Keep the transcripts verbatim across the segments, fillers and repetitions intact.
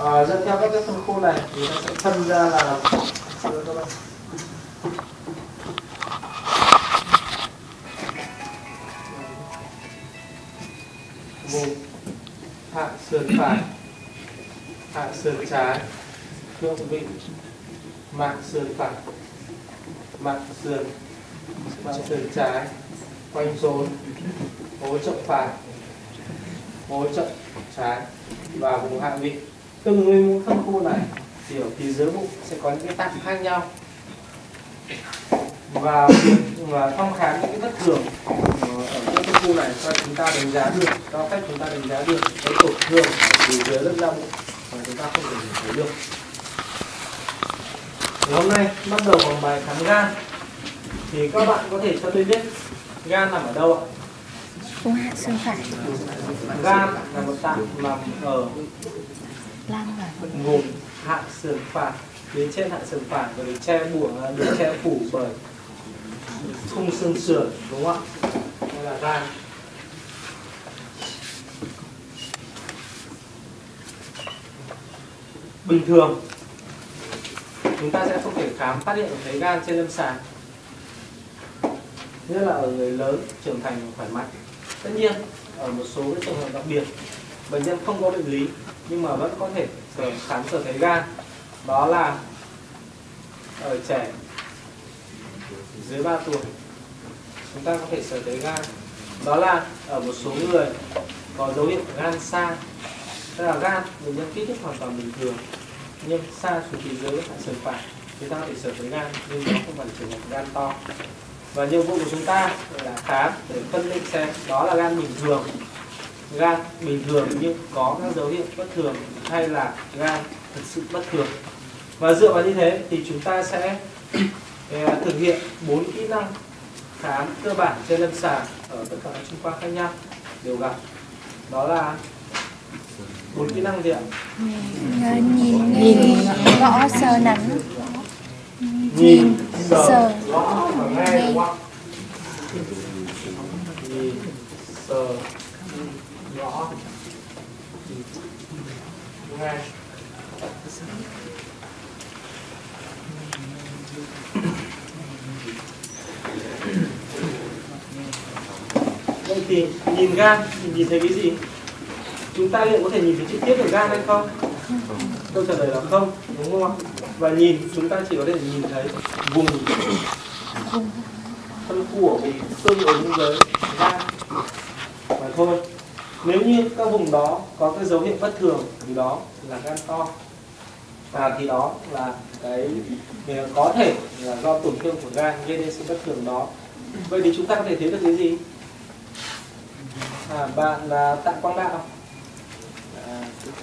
À, dẫn theo các cái phân khô này thì nó sẽ phân ra là vùng hạ sườn phải, hạ sườn trái, thượng vị, mạng sườn phải, mạng sườn, mạng sườn trái, quanh rốn, hố trọng phải, hố trọng trái và vùng hạ vị. Từng nguyên phân khu này thì ở phía dưới bụng sẽ có những cái tạng khác nhau, và và thăm khám những cái bất thường ở cái phân khu này cho chúng ta đánh giá được, cho phép chúng ta đánh giá được cái tổn thương ở phía dưới lớp da bụng mà chúng ta không thể nhìn thấy được. Thì hôm nay bắt đầu bằng bài khám gan. Thì các bạn có thể cho tôi biết gan nằm ở đâu ạ? Vùng hạ sườn phải. Gan là một tạng nằm ở vùng hạ sườn phải, phía trên hạ sườn phải và được che bủa, được che phủ bởi khung xương sườn, đúng không ạ? Đây là gan. Bình thường chúng ta sẽ không thể khám phát hiện thấy gan trên lâm sàng, nhất là ở người lớn trưởng thành và khỏe mạnh. Tất nhiên ở một số cái trường hợp đặc biệt, bệnh nhân không có bệnh lý nhưng mà vẫn có thể khám sở thấy gan. Đó là ở trẻ dưới ba tuổi chúng ta có thể sở thấy gan. Đó là ở một số người có dấu hiệu gan xa, tức là gan bệnh nhân kích thước hoàn toàn bình thường nhưng xa xuống phía dưới hạ sườn phải, chúng ta có thể sở thấy gan nhưng nó không phải trường hợp gan to. Và nhiệm vụ của chúng ta là khám để phân định xem đó là gan bình thường, gan bình thường nhưng có các dấu hiệu bất thường, hay là gan thật sự bất thường. Và dựa vào như thế thì chúng ta sẽ thực hiện bốn kỹ năng khám cơ bản trên lâm sàng ở tất cả các chuyên khoa khác nhau đều gặp. Đó là bốn kỹ năng gì ạ? Nhìn, nhìn, gõ, sờ, nắn. Nhìn, sờ, sờ, gõ và nghe, đúng không? Nhìn, sờ, gõ, nghe. Vậy thì nhìn gan thì nhìn thấy cái gì? Chúng ta liệu có thể nhìn thấy trực tiếp được gan hay không? Câu trả lời là không, đúng không ạ? Và nhìn chúng ta chỉ có thể nhìn thấy vùng phân khu ở vùng tương ứng với gan và thôi. Nếu như các vùng đó có cái dấu hiệu bất thường thì đó là gan to, và thì đó là cái có thể là do tổn thương của gan gây nên sự bất thường đó. Vậy thì chúng ta có thể thấy được cái gì? À, bạn là Tạ Quang Đạo. À,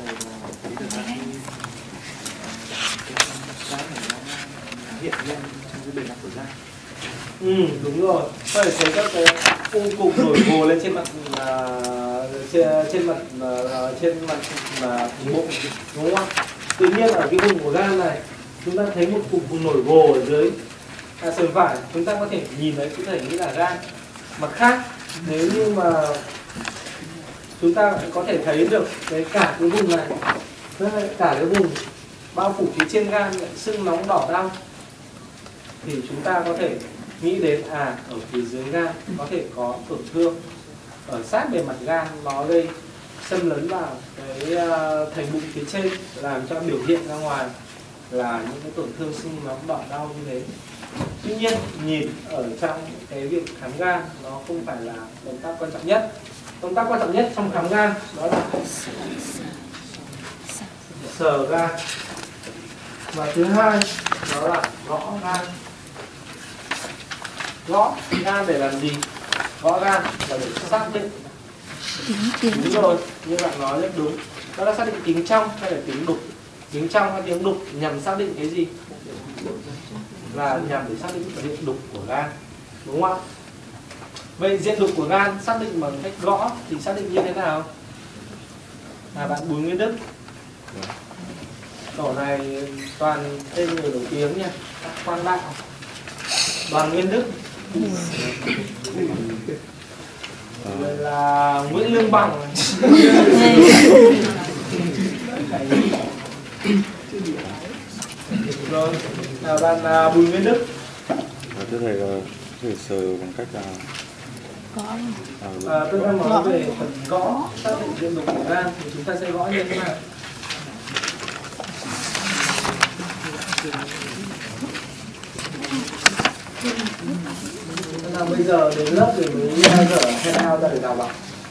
hiện lên trong cái bề mặt của da. Ừ, đúng rồi. Có thể thấy các cái u cục nổi gồ lên trên mặt uh, trên, trên mặt uh, trên mặt uh, bụng, đúng không? Tự nhiên ở cái vùng của gan này chúng ta thấy một cục nổi gồ ở dưới à, sườn phải, chúng ta có thể nhìn thấy có thể nghĩ là gan. Mặt khác, nếu như mà chúng ta có thể thấy được cái cả cái vùng này, cả cái vùng bao phủ phía trên gan lại sưng nóng đỏ đau, thì chúng ta có thể nghĩ đến à ở phía dưới gan có thể có tổn thương ở sát bề mặt gan, nó gây xâm lấn vào cái uh, thành bụng phía trên, làm cho biểu hiện ra ngoài là những cái tổn thương sưng nóng đỏ đau như thế. Tuy nhiên nhìn ở trong cái việc khám gan nó không phải là động tác quan trọng nhất. Động tác quan trọng nhất trong khám gan đó là sờ gan, và thứ hai đó là gõ gan. Gõ gan để làm gì? Gõ gan là để xác định đúng rồi, như bạn nói rất đúng, đó là xác định tiếng trong hay là tiếng đục. Tiếng trong hay tiếng đục nhằm xác định cái gì? Là nhằm để xác định diện đục của gan, đúng không ạ? Vậy diện đục của gan xác định bằng cách gõ thì xác định như thế nào? Là bạn Bùi Nguyên Đức. Tổ này toàn tên người nổi tiếng nha, Quang Đạo, Đoàn Nguyên Đức, rồi là Nguyễn Lương Bằng. Rồi, nào bạn à, Bùi Nguyên Đức. Và thưa thầy có thể sờ bằng cách là Có. À, tôi đang nói về phần gõ xác định diện đục của gan thì chúng ta sẽ gõ như thế nào. Nào bây giờ đến lớp thì mới dở handout ra để đọc ạ.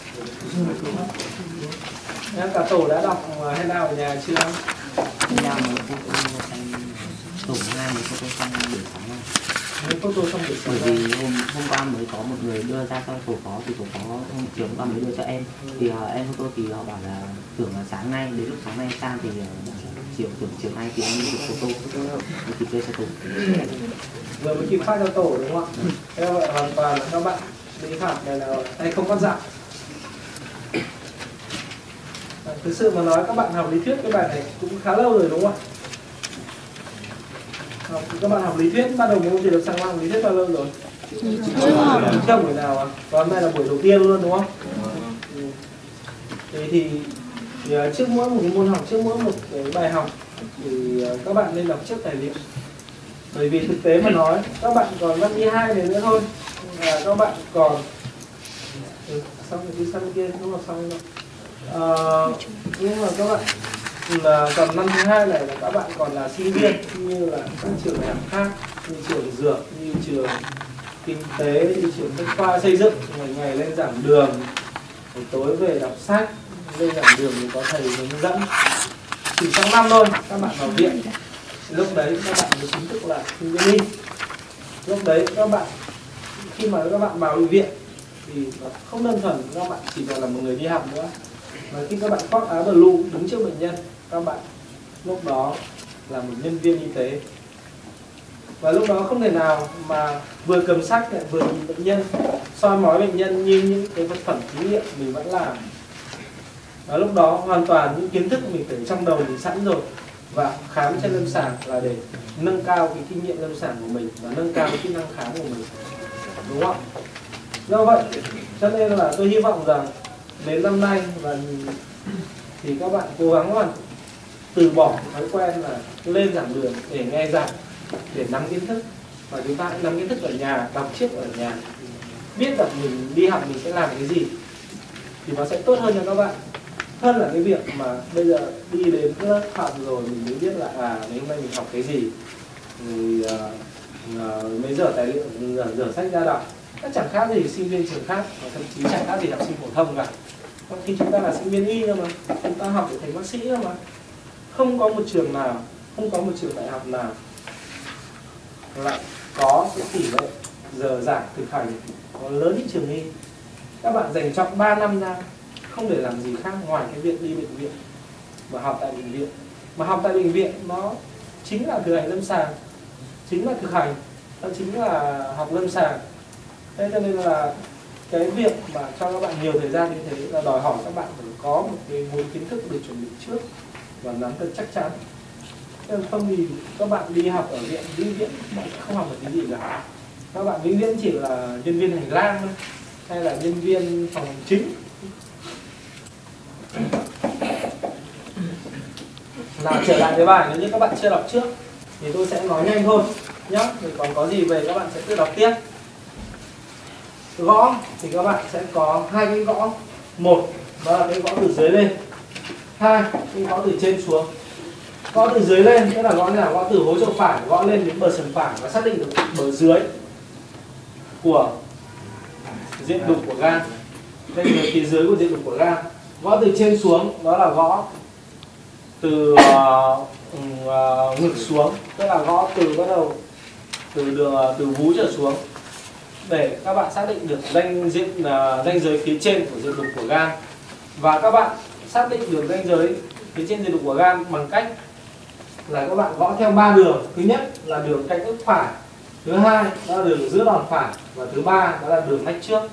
Cả tổ đã đọc handout ở nhà chưa? Handout mà photo sang tổ hai mới photo sang buổi sáng này. Mới photo xong buổi sáng. Bởi vì hôm hôm qua mới có một người đưa ra cho tổ phó thì tổ phó hôm chiều hôm qua mới đưa cho em. Thì uh, em photo thì họ bảo là tưởng là sáng nay, đến lúc sáng nay sang thì uh, chiều tưởng chiều nay thì em mới được photo mới kịp đưa cho tổ. Giờ mới kịp phát cho tổ đúng không ạ? Thế vậy hoàn toàn là các bạn đi học này là tay không bắt dạng. Thực sự mà nói các bạn học lý thuyết cái bài này cũng khá lâu rồi đúng không ạ? Học, các bạn học lý thuyết bắt đầu môn chỉ được sang lăng lý thuyết bao lâu rồi? Chưa học. Chưa buổi nào à? Và hôm nay là buổi đầu tiên luôn đúng không? Ừ. Thế thì, thì trước mỗi một cái môn học, trước mỗi một cái bài học thì các bạn nên đọc trước tài liệu. Bởi vì thực tế mà nói các bạn còn năm y hai này nữa thôi và các bạn còn ừ, xong rồi đi sang kia đúng không xong rồi. À, nhưng mà các bạn là còn năm thứ hai này là các bạn còn là sinh viên như là các trường đại học khác như trường dược như trường kinh tế như trường bách khoa xây dựng ngày ngày lên giảng đường buổi tối về đọc sách lên giảng đường thì có thầy hướng dẫn chỉ trong năm thôi các bạn vào viện lúc đấy các bạn mới chính thức là sinh viên y lúc đấy các bạn khi mà các bạn vào bệnh viện thì không đơn thuần các bạn chỉ còn là một người đi học nữa mà khi các bạn khoác áo blue đứng trước bệnh nhân các bạn lúc đó là một nhân viên y tế và lúc đó không thể nào mà vừa cầm sách lại vừa nhìn bệnh nhân soi mói bệnh nhân như những cái vật phẩm thí nghiệm mình vẫn làm và lúc đó hoàn toàn những kiến thức mình phải trong đầu mình sẵn rồi và khám trên lâm sàng là để nâng cao cái kinh nghiệm lâm sàng của mình và nâng cao cái kỹ năng khám của mình đúng không? Do vậy cho nên là tôi hy vọng rằng đến năm nay và thì các bạn cố gắng là từ bỏ thói quen là lên giảng đường để nghe giảng để nắm kiến thức và chúng ta hãy nắm kiến thức ở nhà, đọc trước ở nhà, biết là mình đi học mình sẽ làm cái gì thì nó sẽ tốt hơn cho các bạn hơn là cái việc mà bây giờ đi đến lớp học rồi mình mới biết là à ngày hôm nay mình học cái gì rồi uh, uh, mấy giờ tài liệu giờ, giờ sách ra đọc nó chẳng khác gì sinh viên trường khác và thậm chí chẳng khác gì học sinh phổ thông cả. Còn khi chúng ta là sinh viên y mà chúng ta học để thành bác sĩ mà không có một trường nào không có một trường đại học nào lại có cái tỷ lệ giờ giảng thực hành có lớn như trường y. Các bạn dành chọn ba năm ra không để làm gì khác ngoài cái việc đi bệnh viện và học tại bệnh viện mà học tại bệnh viện nó chính là thực hành lâm sàng chính là thực hành nó chính là học lâm sàng. Thế cho nên là cái việc mà cho các bạn nhiều thời gian như thế là đòi hỏi các bạn phải có một cái vốn kiến thức để chuẩn bị trước và nắm thật chắc chắn. Nên không thì các bạn đi học ở viện vĩnh viễn bạn không học được cái gì cả. Các bạn vĩnh viễn chỉ là nhân viên hành lang thôi hay là nhân viên phòng hành chính. Nào trở lại với bài, nếu như các bạn chưa đọc trước thì tôi sẽ nói nhanh thôi nhé. Thì còn có gì về các bạn sẽ tự đọc tiếp. Gõ thì các bạn sẽ có hai cái gõ, một đó là cái gõ từ dưới lên, hai cái gõ từ trên xuống. Gõ từ dưới lên tức là gõ nào gõ từ hố chỗ phải gõ lên đến bờ sườn phải và xác định được bờ dưới của diện đục của gan, đây là phía dưới của diện đục của gan. Gõ từ trên xuống đó là gõ từ uh, uh, ngực xuống, tức là gõ từ bắt đầu từ đường từ vú trở xuống để các bạn xác định được ranh diện uh, ranh giới phía trên của diện đục của gan và các bạn xác định được ranh giới phía trên diện đục của gan bằng cách là các bạn gõ theo ba đường. Thứ nhất là đường cạnh ức phải, thứ hai đó là đường giữa đòn phải và thứ ba đó là đường nách trước.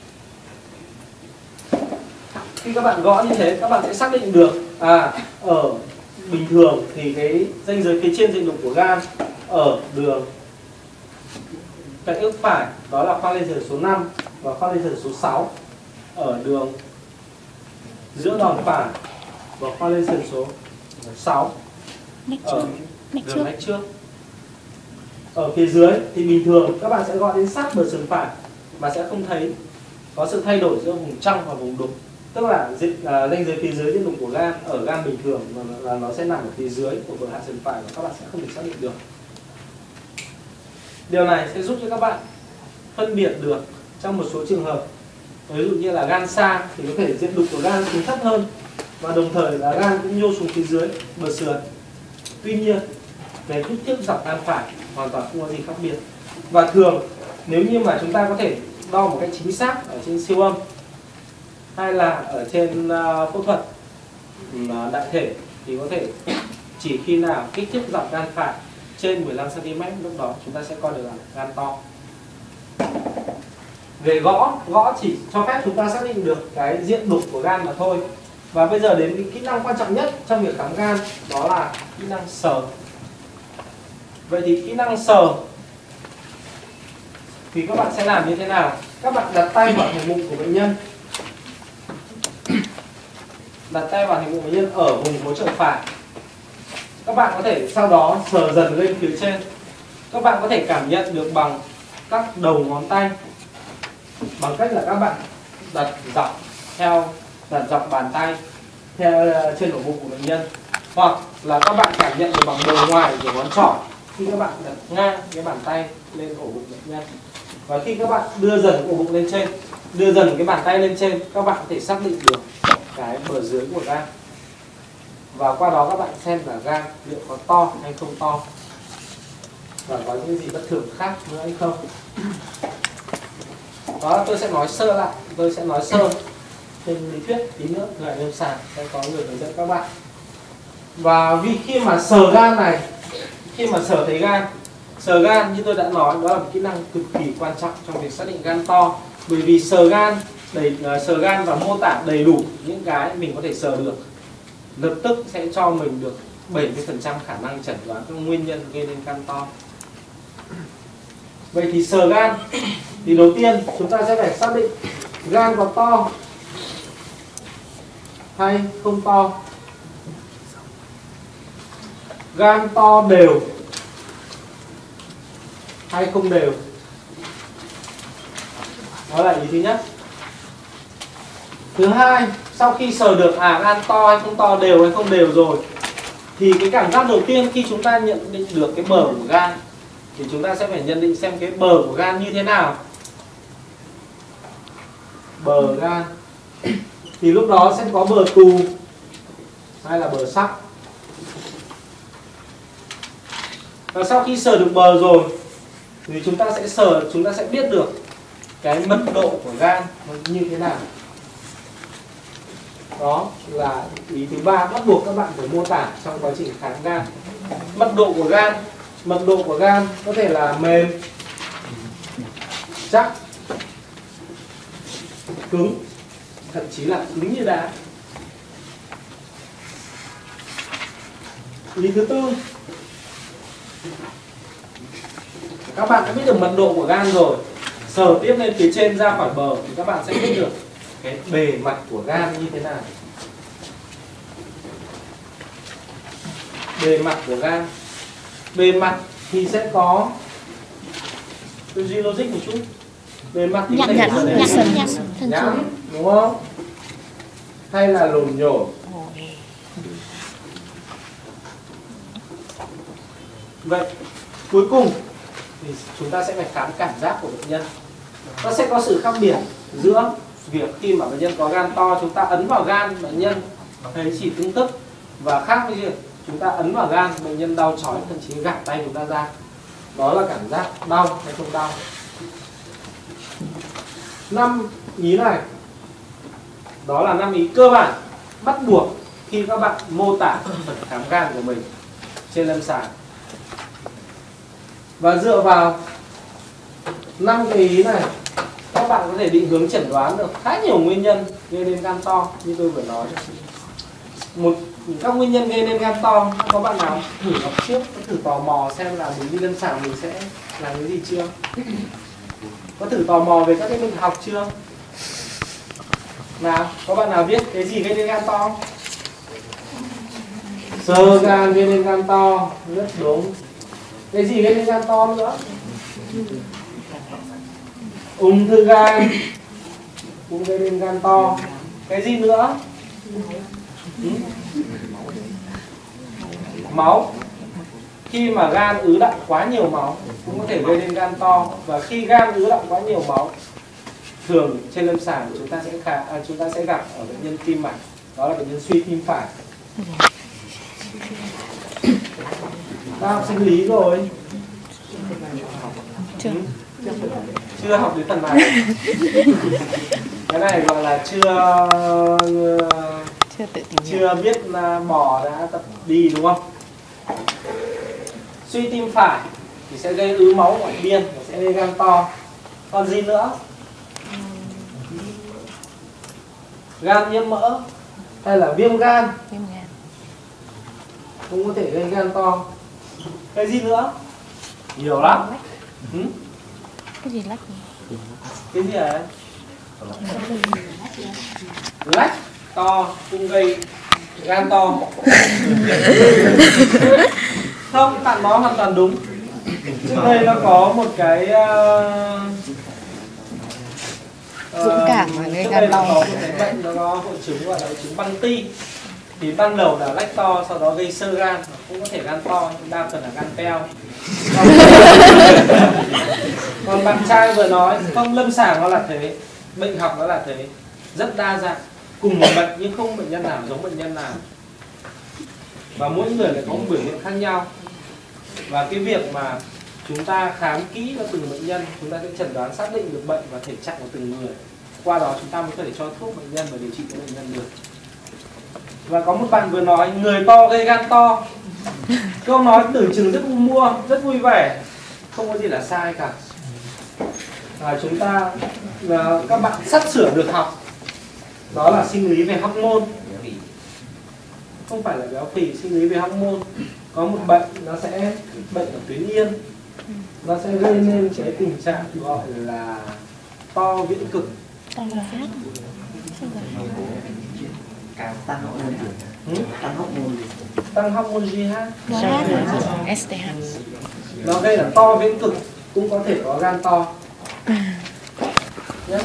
Khi các bạn gõ như thế các bạn sẽ xác định được à ở bình thường thì cái ranh giới phía trên diện đục của gan ở đường cạnh ức phải đó là khoang lên số năm và khoang lên số sáu, ở đường giữa đòn phải và khoang lên số sáu Nách ở trước. Nách đường trước. nách trước. Ở phía dưới thì bình thường các bạn sẽ gọi đến sát bờ sườn phải mà sẽ không thấy có sự thay đổi giữa vùng trong và vùng đục. Tức là diện à, ranh giới phía dưới diện đục của gan ở gan bình thường mà là nó sẽ nằm ở phía dưới của bờ hạ sườn phải và các bạn sẽ không thể xác định được. Điều này sẽ giúp cho các bạn phân biệt được trong một số trường hợp, ví dụ như là gan xa thì có thể diện đục của gan xuống thấp hơn và đồng thời là gan cũng nhô xuống phía dưới bờ sườn. Tuy nhiên về kích thước dọc gan phải hoàn toàn không có gì khác biệt. Và thường nếu như mà chúng ta có thể đo một cách chính xác ở trên siêu âm hay là ở trên uh, phẫu thuật uh, đại thể thì có thể chỉ khi nào kích thước dọc gan phải trên mười lăm xăng ti mét lúc đó chúng ta sẽ coi được là gan to. Về gõ, gõ chỉ cho phép chúng ta xác định được cái diện đục của gan mà thôi. Và bây giờ đến cái kỹ năng quan trọng nhất trong việc khám gan, đó là kỹ năng sờ. Vậy thì kỹ năng sờ thì các bạn sẽ làm như thế nào? Các bạn đặt tay vào thành bụng của bệnh nhân, đặt tay vào thành bụng bệnh nhân ở vùng hỗ trợ phải. Các bạn có thể sau đó sờ dần lên phía trên. Các bạn có thể cảm nhận được bằng các đầu ngón tay, bằng cách là các bạn đặt dọc theo đặt dọc bàn tay theo trên ổ bụng của bệnh nhân, hoặc là các bạn cảm nhận được bằng bề ngoài của ngón trỏ khi các bạn đặt ngang cái bàn tay lên ổ bụng bệnh nhân. Và khi các bạn đưa dần ổ bụng lên trên, đưa dần cái bàn tay lên trên, các bạn có thể xác định được cái bờ dưới của gan. Và qua đó các bạn xem là gan liệu có to hay không to, và có những gì bất thường khác nữa hay không. Đó, tôi sẽ nói sơ lại, tôi sẽ nói sơ trên lý thuyết tí nữa lại lâm sàng sẽ có người hướng dẫn các bạn. Và vì khi mà sờ gan này, khi mà sờ thấy gan, sờ gan như tôi đã nói đó là một kỹ năng cực kỳ quan trọng trong việc xác định gan to, bởi vì sờ gan đầy sờ gan và mô tả đầy đủ những cái mình có thể sờ được, lập tức sẽ cho mình được bảy mươi phần trăm khả năng chẩn đoán các nguyên nhân gây nên gan to. Vậy thì sờ gan thì đầu tiên chúng ta sẽ phải xác định gan có to hay không to. Gan to đều hay không đều. Đó là ý thứ nhất. Thứ hai, sau khi sờ được à gan to hay không to, đều hay không đều rồi, thì cái cảm giác đầu tiên khi chúng ta nhận định được cái bờ của gan thì chúng ta sẽ phải nhận định xem cái bờ của gan như thế nào. Bờ gan thì lúc đó sẽ có bờ tù hay là bờ sắc. Và sau khi sờ được bờ rồi thì chúng ta sẽ sờ, chúng ta sẽ biết được cái mật độ của gan nó như thế nào. Đó là ý thứ ba bắt buộc các bạn phải mô tả trong quá trình khám gan. Mật độ của gan, mật độ của gan có thể là mềm, chắc, cứng, thậm chí là cứng như đá. Ý thứ tư, các bạn đã biết được mật độ của gan rồi, sờ tiếp lên phía trên ra khỏi bờ thì các bạn sẽ biết được cái bề mặt của gan như thế nào. Bề mặt của gan, bề mặt thì sẽ có tư duy logic một chút. Bề mặt thì Nhẵn có thể nhẵn, là nhẵn nhẵn, nhẵn thân nhẵn, chủ. đúng không? Hay là lồi nhổ. Vậy cuối cùng thì chúng ta sẽ phải khám cảm giác của bệnh nhân. Nó sẽ có sự khác biệt giữa việc khi mà bệnh nhân có gan to, chúng ta ấn vào gan bệnh nhân thấy chỉ tưng tức, và khác với việc chúng ta ấn vào gan bệnh nhân đau chói, thậm chí gạt tay chúng ta ra. Đó là cảm giác đau hay không đau. Năm ý này, đó là năm ý cơ bản bắt buộc khi các bạn mô tả phần khám gan của mình trên lâm sàng. Và dựa vào năm cái ý này, các bạn có thể định hướng chẩn đoán được khá nhiều nguyên nhân gây nên gan to như tôi vừa nói. Một các nguyên nhân gây nên gan to, có bạn nào thử học trước, có thử tò mò xem là mình đi lâm sàng mình sẽ làm cái gì chưa? Có thử tò mò về các cái bệnh học chưa? Nào, có bạn nào biết cái gì gây nên gan to? Xơ gan gây nên gan to, rất đúng. Cái gì gây nên gan to nữa? Ung thư gan cũng gây nên gan to. Cái gì nữa? Ừ? Máu. Khi mà gan ứ đọng quá nhiều máu cũng có thể gây nên gan to. Và khi gan ứ đọng quá nhiều máu, thường trên lâm sàng chúng ta sẽ khả, à, chúng ta sẽ gặp ở bệnh nhân tim mạch, đó là bệnh nhân suy tim phải. Ta học sinh lý rồi. Chưa. Ừ? Chưa học đến phần này. Cái này gọi là chưa Chưa tự tìm hiểu. chưa biết là bò đã tập đi đúng không? Suy tim phải thì sẽ gây ứ máu ngoại biên và sẽ gây gan to. Còn gì nữa? Gan nhiễm mỡ hay là viêm gan Viêm gan. cũng có thể gây gan to. Cái gì nữa? Nhiều lắm. Ừ? Cái gì lách nhỉ? Cái gì à? Lách to cũng gây gan to. Không, bạn nói hoàn toàn đúng. Trước đây nó có một cái uh, Dũng cảm mà gây trước gan đây nó to. có một cái bệnh nó có hội chứng gọi là hội chứng băng ti. Thì ban đầu là lách to, sau đó gây xơ gan, cũng có thể gan to, nhưng đa phần là gan peo. Còn bạn trai vừa nói không, lâm sàng nó là thế, bệnh học nó là thế, rất đa dạng, cùng một bệnh nhưng không bệnh nhân nào giống bệnh nhân nào, và mỗi người lại có một biểu hiện khác nhau. Và cái việc mà chúng ta khám kỹ cho từng bệnh nhân, chúng ta sẽ chẩn đoán xác định được bệnh và thể trạng của từng người, qua đó chúng ta mới có thể cho thuốc bệnh nhân và điều trị cho bệnh nhân được. Và có một bạn vừa nói người to gây gan to. Câu nói tưởng chừng rất mua, rất vui vẻ, không có gì là sai cả. À, chúng ta là các bạn sắp sửa được học, đó là sinh lý về hormone, không phải là béo phì, sinh lý về hormone. Có một bệnh nó sẽ bệnh ở tuyến yên, nó sẽ gây nên cái tình trạng gọi là to viễn cực. Tăng phát. Tăng hormone gì? Ừ? Tăng hormone gì? Tăng hormone giê hát. ét tê hát. Nó gây là to viễn cực, cũng có thể có gan to. Nhé.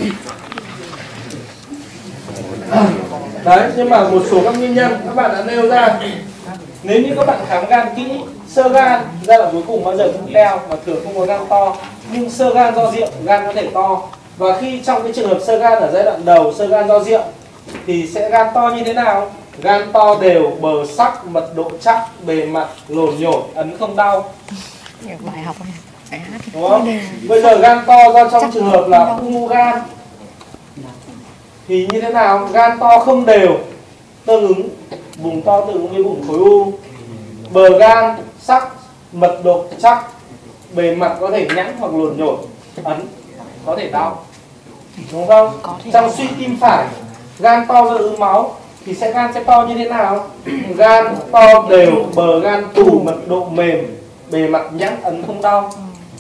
Đấy, nhưng mà một số các nguyên nhân các bạn đã nêu ra. Nếu như các bạn khám gan kỹ, xơ gan ra là cuối cùng bao giờ cũng teo và thường không có gan to. Nhưng xơ gan do rượu, gan có thể to. Và khi trong cái trường hợp xơ gan ở giai đoạn đầu, xơ gan do rượu, thì sẽ gan to như thế nào? Gan to đều, bờ sắc, mật độ chắc, bề mặt lồi nhổn, ấn không đau. Nhiều bài học này. Phải hát. Đúng không? Bây giờ gan to do trong trường hợp là ung thư gan thì như thế nào? Gan to không đều, tương ứng vùng to tương ứng với vùng khối u, bờ gan sắc, mật độ chắc, bề mặt có thể nhẵn hoặc lồi nhổn, ấn có thể đau, đúng không? Trong suy tim phải, gan to do ứ máu thì sẽ gan sẽ to như thế nào? Gan to đều, bờ gan tù, mật độ mềm, bề mặt nhẵn, ấn không đau.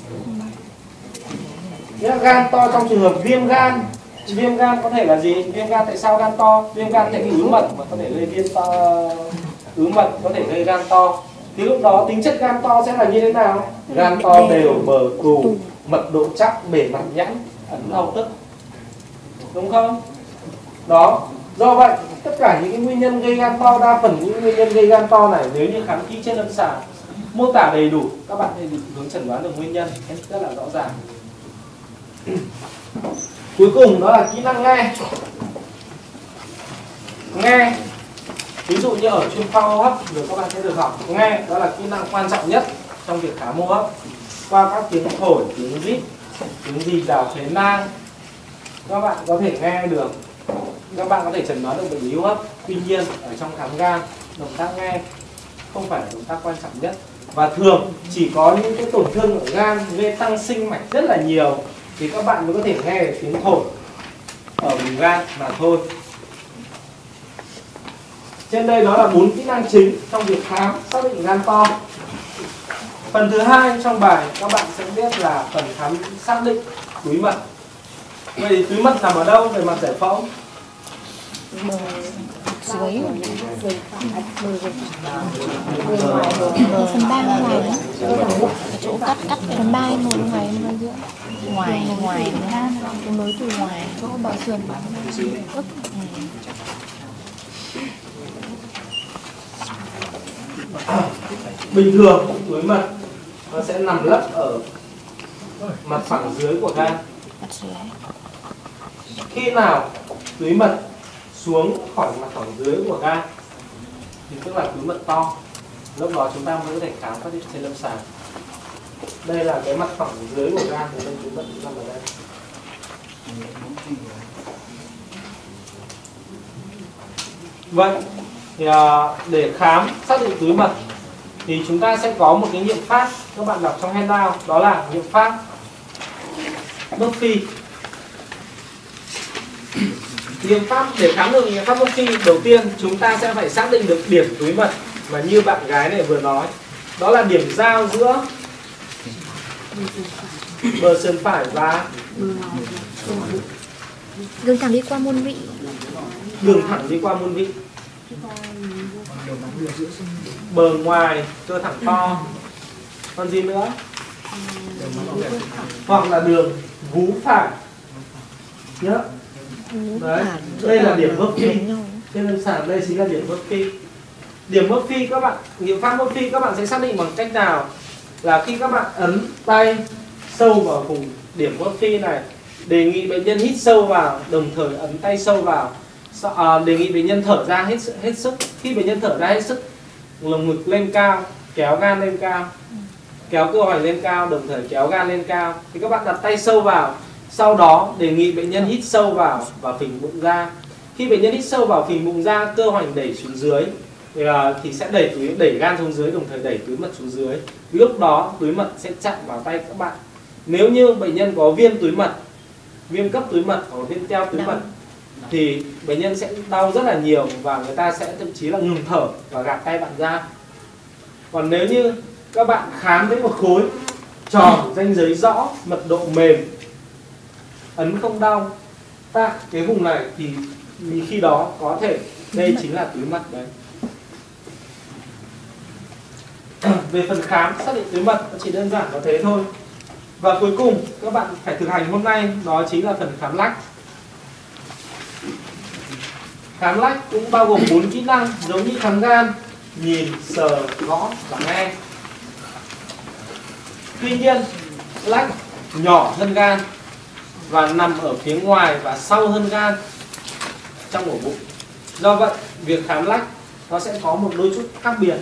Nghĩa gan to trong trường hợp viêm gan. Viêm gan có thể là gì? Viêm gan tại sao gan to? Viêm gan có thể ứ mật mà có thể gây viêm to, ứ mật có thể gây gan to. Thì lúc đó tính chất gan to sẽ là như thế nào? Gan to đều, bờ tù, mật độ chắc, bề mặt nhẵn, ấn đau tức. Đúng không? Đó. Do vậy, tất cả những cái nguyên nhân gây gan to, đa phần những nguyên nhân gây gan to này nếu như khám kỹ trên lâm sàng, mô tả đầy đủ, các bạn sẽ hướng chẩn đoán được nguyên nhân rất là rõ ràng. Cuối cùng đó là kỹ năng nghe. Nghe, ví dụ như ở chuyên khoa hô hấp rồi các bạn sẽ được học. Nghe đó là kỹ năng quan trọng nhất trong việc khám hô hấp. Qua các tiếng thổi, tiếng rít, tiếng rì rào phế nang, các bạn có thể nghe được, các bạn có thể chẩn đoán được bệnh lý hô hấp. Tuy nhiên ở trong khám gan, động tác nghe không phải là động tác quan trọng nhất, và thường chỉ có những cái tổn thương ở gan gây tăng sinh mạch rất là nhiều thì các bạn mới có thể nghe được tiếng thổi ở vùng gan mà thôi. Trên đây đó là bốn kỹ năng chính trong việc khám xác định gan to. Phần thứ hai trong bài các bạn sẽ biết là phần khám xác định túi mật. Vậy thì túi mật nằm ở đâu về mặt giải phẫu? dưới một phần ba bên ngoài đấy. chỗ cắt cắt Phần ba em ngồi bên ngoài em ngồi giữa. ngoài ngoài Em nối từ ngoài chỗ bờ sườn ức. Bình thường túi mật nó sẽ nằm lấp ở mặt phẳng dưới của gan. mặt dưới. Khi nào túi mật xuống khỏi mặt phẳng dưới của gan thì tức là túi mật to. Lúc đó chúng ta mới có thể khám phát hiện trên lâm sàng. Đây là cái mặt phẳng dưới của gan thì nên túi mật nằm ở đây. Vậy thì để khám xác định túi mật thì chúng ta sẽ có một cái nghiệm pháp, các bạn đọc trong handout, đó là nghiệm pháp Murphy. Nghiệm pháp để khám được nghiệm pháp Murphy, đầu tiên chúng ta sẽ phải xác định được điểm túi mật mà như bạn gái này vừa nói, đó là điểm giao giữa bờ sườn phải và Đường thẳng đi qua môn vị. đường thẳng đi qua môn vị. Bờ ngoài cơ thẳng to. Còn gì nữa? Hoặc là đường vú phải. Nhớ. Đấy, đây là điểm Murphy. Trên lâm sàng đây chính là điểm Murphy. Điểm Murphy các bạn, nghiệm pháp Murphy các bạn sẽ xác định bằng cách nào? Là khi các bạn ấn tay sâu vào vùng điểm Murphy này, đề nghị bệnh nhân hít sâu vào, đồng thời ấn tay sâu vào. À, đề nghị bệnh nhân thở ra hết hết sức. Khi bệnh nhân thở ra hết sức, lồng ngực lên cao, kéo gan lên cao, kéo cơ hoành lên cao, đồng thời kéo gan lên cao. Thì các bạn đặt tay sâu vào. Sau đó đề nghị bệnh nhân hít sâu vào và phình bụng ra. Khi bệnh nhân hít sâu vào, phình bụng ra, cơ hoành đẩy xuống dưới thì, uh, thì sẽ đẩy túi đẩy gan xuống dưới, đồng thời đẩy túi mật xuống dưới. Lúc đó túi mật sẽ chạm vào tay các bạn. Nếu như bệnh nhân có viêm túi mật, viêm cấp túi mật hoặc viêm teo túi mật thì bệnh nhân sẽ đau rất là nhiều và người ta sẽ thậm chí là ngừng thở và gạt tay bạn ra. Còn nếu như các bạn khám với một khối tròn, ranh giới rõ, mật độ mềm, ấn không đau, tại cái vùng này thì khi đó có thể đây chính là túi mật đấy. Về phần khám xác định túi mật nó chỉ đơn giản có thế thôi. Và cuối cùng các bạn phải thực hành hôm nay đó chính là phần khám lách. Khám lách cũng bao gồm bốn kỹ năng giống như khám gan: nhìn, sờ, gõ và nghe. Tuy nhiên lách nhỏ hơn gan và nằm ở phía ngoài và sâu hơn gan trong ổ bụng. Do vậy việc khám lách nó sẽ có một đôi chút khác biệt.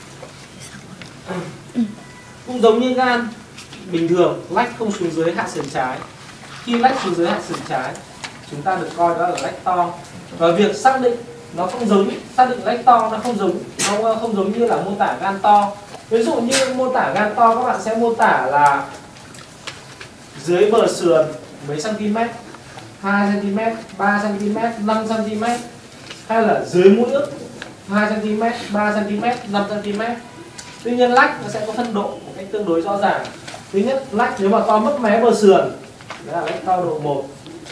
Cũng giống như gan, bình thường lách không xuống dưới hạ sườn trái. Khi lách xuống dưới hạ sườn trái, chúng ta được coi đó là lách to. Và việc xác định nó không giống, xác định lách to nó không giống, nó không giống như là mô tả gan to. Ví dụ như mô tả gan to các bạn sẽ mô tả là dưới bờ sườn mấy cm, hai cm, ba cm, năm cm, hay là dưới mũi ức hai cm, ba cm, năm cm. Tuy nhiên lách nó sẽ có phân độ một cách tương đối rõ ràng. Thứ nhất, lách nếu mà to mất mé bờ sườn, đó là lách to độ một.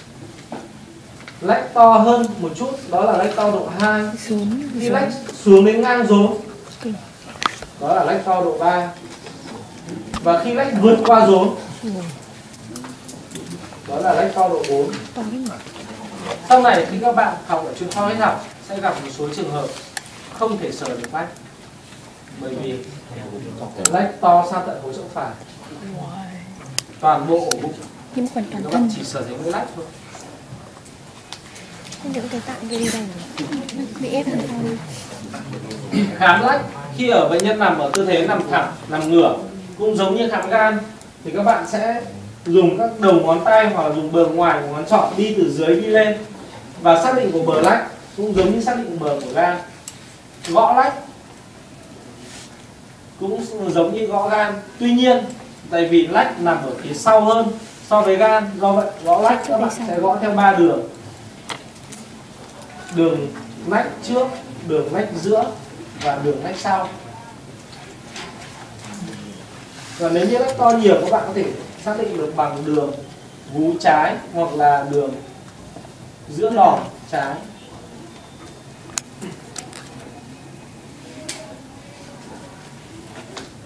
Lách to hơn một chút, đó là lách to độ hai. Khi lách xuống đến ngang rốn, đó là lách to độ ba. Và khi lách vượt qua rốn, đó là lách to độ bốn. Sau này khi các bạn học ở chuyên khoa huyết học sẽ gặp một số trường hợp không thể sờ được lách, bởi vì lách to sang tận hố rỗng phải, toàn bộ ổ bụng, Nhưng mà còn toàn các thân. bạn chỉ sờ thấy mũi lách thôi. Những cái tạng kia đi đây bị ép làm sao đi. Khám lách khi ở bệnh nhân nằm ở tư thế nằm thẳng, nằm ngửa cũng giống như khám gan, thì các bạn sẽ dùng các đầu ngón tay hoặc là dùng bờ ngoài của ngón trỏ đi từ dưới đi lên và xác định của bờ lách cũng giống như xác định bờ của gan. Gõ lách cũng giống như gõ gan, tuy nhiên tại vì lách nằm ở phía sau hơn so với gan, do vậy gõ lách các bạn sẽ gõ theo ba đường: đường lách trước, đường lách giữa và đường lách sau. Và nếu như lách to nhiều, các bạn có thể xác định được bằng đường vú trái hoặc là đường giữa đòn trái.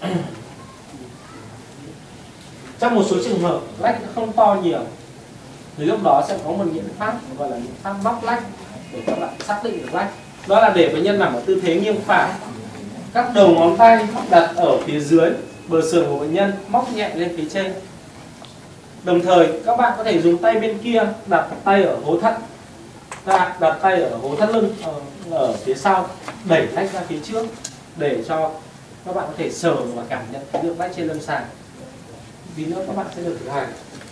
Trong một số trường hợp lách nó không to nhiều thì lúc đó sẽ có một biện pháp gọi là biện pháp móc lách để các bạn xác định được lách. Đó là để bệnh nhân nằm ở tư thế nghiêng phải, các đầu ngón tay đặt ở phía dưới bờ sườn của bệnh nhân, móc nhẹ lên phía trên. Đồng thời các bạn có thể dùng tay bên kia đặt tay ở hố thắt, đặt, đặt tay ở hố thắt lưng ở, ở phía sau, đẩy lách ra phía trước để cho các bạn có thể sờ và cảm nhận được lách trên lâm sàng. Vì nữa các bạn sẽ được thực hành.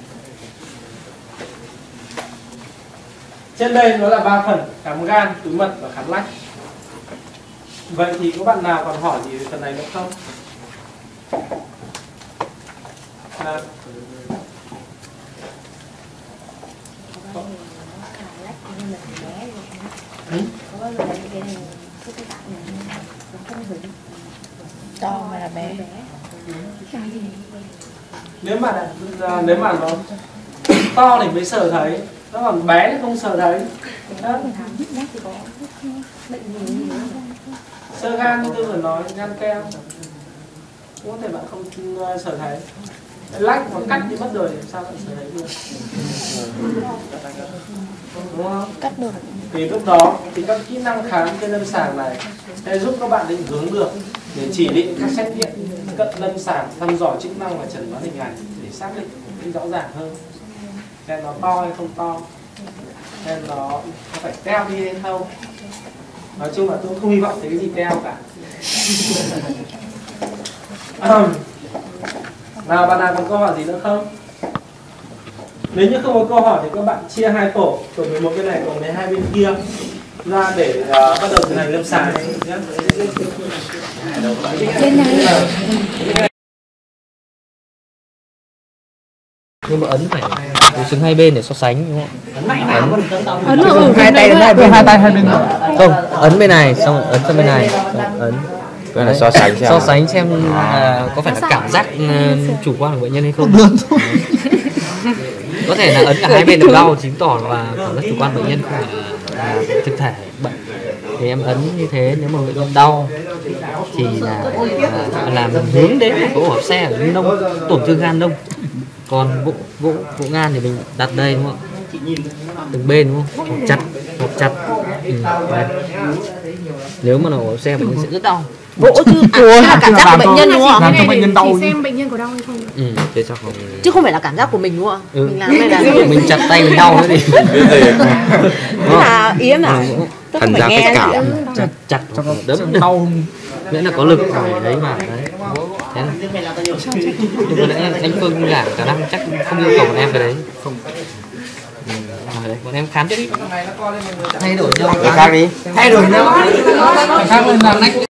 Trên đây nó là ba phần: khám gan, túi mật và khám lách. Vậy thì có bạn nào còn hỏi gì về phần này nữa không? À. Ừ? To mà là bé. Nếu mà nếu mà nó to thì mới sờ thấy, nó còn bé thì không sờ thấy. Đó. Sơ gan như tôi vừa nói, gan keo có thể bạn không sờ thấy. Lách mà cắt đi mất rồi sao bạn sờ thấy được? Đúng không? Cắt được. Thì lúc đó thì các kỹ năng khám trên lâm sàng này sẽ giúp các bạn định hướng được để chỉ định các xét nghiệm cận lâm sàng, thăm dò chức năng và chẩn đoán hình ảnh để xác định rõ ràng hơn. Xem nó to hay không to, xem nó có phải teo đi hay không. Nói chung là tôi không hy vọng thấy cái gì teo cả. Nào bạn nào còn câu hỏi gì nữa không? Nếu như không có câu hỏi thì các bạn chia hai tổ, tổ mười một bên này, tổ mười hai bên kia ra để uh, bắt đầu thực hành lâm sàng nhé. Trên này. Nhưng mà ấn phải đối xứng hai bên để so sánh đúng không? Ấn, Ấn ở hai tay hai bên, hai tay hai bên. Không, ấn bên này xong rồi ấn sang bên này, ấn. Cái này so sánh xem. So sánh xem à, có phải là cảm giác uh, chủ quan của bệnh nhân hay không. Có thể là ấn cả hai bên đều đau chứng tỏ là cảm giác chủ quan bệnh nhân không phải là thực thể bệnh. Thì em ấn như thế, nếu mà bệnh nhân đau thì là à, làm hướng đến có hộp xe ở nông, tổn thương gan đông. Còn vụ vụ vụ gan thì mình đặt đây đúng không? Từng bên đúng không? Một chặt, một chặt. Ừ, nếu mà nó hộp xe bệnh nhân sẽ rất đau. Vỗ chứ à, là cảm giác của bệnh nhân đúng không? Làm cho bệnh nhân đau. Chỉ xem bệnh nhân có đau hay không. Ừ, thế sao không? Chứ không phải là cảm giác của mình đúng không? Ừ. Mình làm hay là mình chặt tay mình đau nữa thì. Thế là ý em là tức Thành phải ra nghe cái cảm chặt chặt cho nó đấm đau, miễn là có lực phải đấy mà đấy. Thế là nhưng mà anh, anh Phương làm khả năng chắc không yêu cầu bọn em cái đấy. Không. Ừ, đấy, bọn em khám trước đi. Thay đổi nhau. Khác đi. Thay đổi nhau. Khác lên làm nách.